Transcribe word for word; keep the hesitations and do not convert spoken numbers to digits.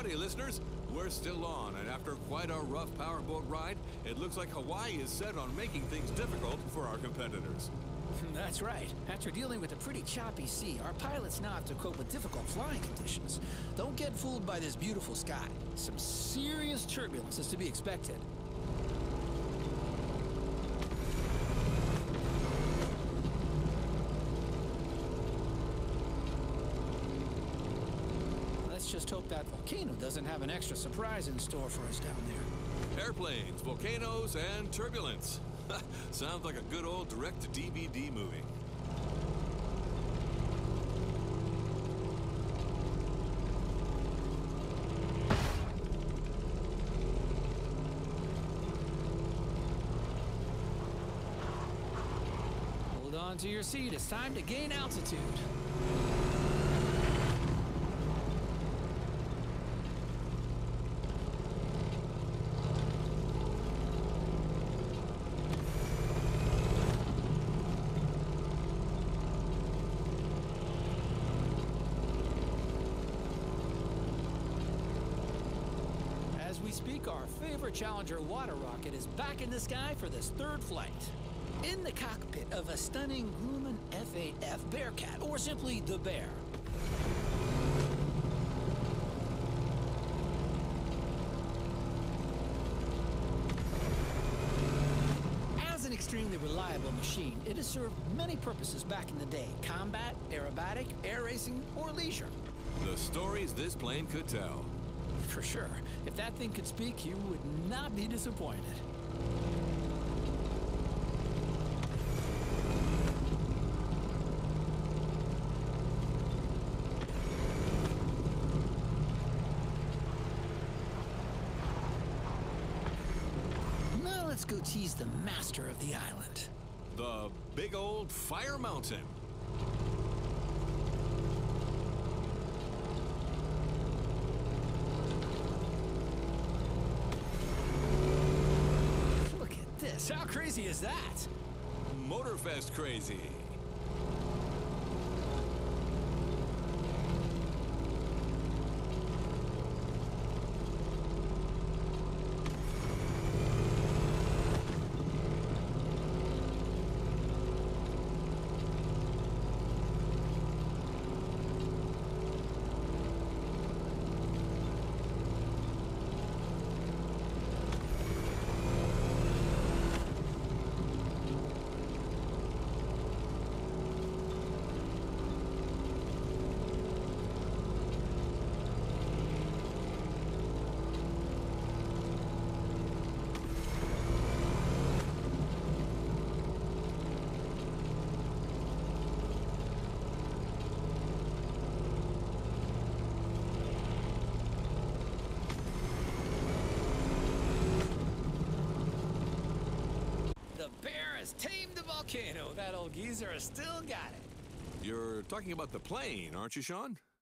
howdy, listeners. We're still on, and after quite a rough powerboat ride, it looks like Hawaii is set on making things difficult for our competitors. That's right. After dealing with a pretty choppy sea, our pilots now have to cope with difficult flying conditions. Don't get fooled by this beautiful sky. Some serious turbulence is to be expected. Let's just hope that volcano doesn't have an extra surprise in store for us down there. Airplanes, volcanoes, and turbulence. Sounds like a good old direct-to-D V D movie. Hold on to your seat. It's time to gain altitude. As we speak, our favorite Challenger water rocket is back in the sky for this third flight. In the cockpit of a stunning Grumman F eight F Bearcat, or simply the Bear. As an extremely reliable machine, it has served many purposes back in the day. Combat, aerobatic, air racing, or leisure. The stories this plane could tell. For sure. If that thing could speak, you would not be disappointed. Now let's go tease the master of the island. The big old Fire Mountain. How crazy is that? Motorfest crazy. The Bear has tamed the volcano. That old geezer has still got it. You're talking about the plane, aren't you, Sean?